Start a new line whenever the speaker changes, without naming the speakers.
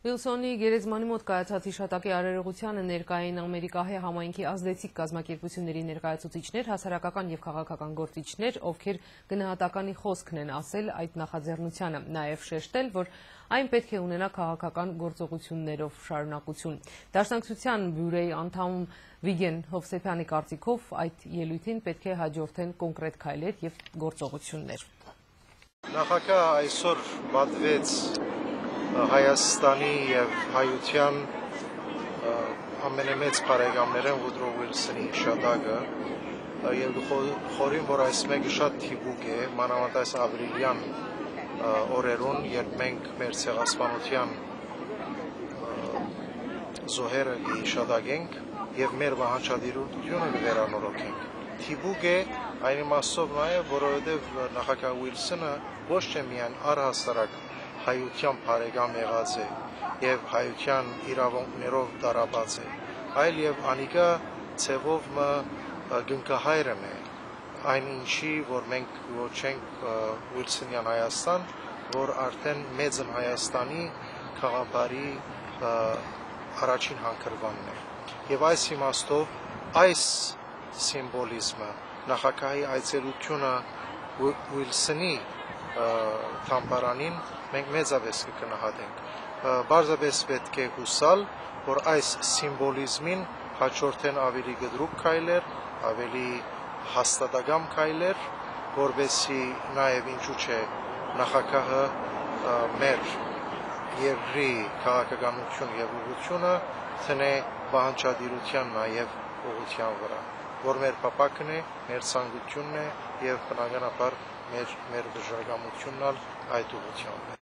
Վիլսոնի գերեզմանի մոտ կայացած հիշատակի արարողությանը ներկային Ամերիկահայ համայնքի ազդեցիկ կազմակերպությունների ներկայացուցիչներ, հասարակական և քաղաքական գործիչներ, ովքեր գնահատականի խոսքն են ասել այդ նախաձեռնությանը, նաև շեշտել, որ այն պետք է ունենա քաղաքական գործողություններով շարունակություն։ Դաշնակցության բյուրոյի անդամ Վիգեն Հովսեփյանի կարծիքով այդ ելույթին պետք է հաջորդեն կոնկրետ քայլեր և գործողություններ։
Նախագահ այսօր բացվեց Հայաստանի և հայության ամենամեծ բարեկամներն Վուդրո Վիլսոնի հիշատակը և խորին, որ այս մեկը շատ թիվուկ է, մանավանդ այս ապրիլյան օրերուն, երբ մենք մեր ցեղասպանության զոհերը հիշատակենք և մեր վահանջադիրությունը վերանորոգենք։ Թիվուկ է այն իմաստով նաև, որովհետև նախագահ Վիլսոնը ոչ թե միայն առհասարակ հայության բարեկամ եղած է և հայության իրավունքներով տարապած է, այլ և անիկա ցևով գնկահայրն է այն ինչի, որ մենք ոչենք Վիլսոնյան Հայաստան, որ արդեն մեծն Հայաստանի քաղաքարի առաջին հանգրվանն է։ Եվ այս իմաստով այս սիմվոլիզմը նախագահի այցելությունը Վիլսոնի թանգարանին մենք մեծապես կգնահատենք։ Պարզապես պետք է հուսալ, որ այս սիմվոլիզմին հաջորդեն ավելի գդրուկ քայլեր, ավելի հաստատակամ քայլեր, որպեսզի նաև ինչու՞ չէ նախագահը մեր երկրի քաղաքականություն և ուղղությունը տնե վահանջադիրության նաև ուղղության վրա, որ մեր պապակն է, մեր ցանկությունն է և բնականաբար մեր վճռականությունն այդ ուղղությամբ է։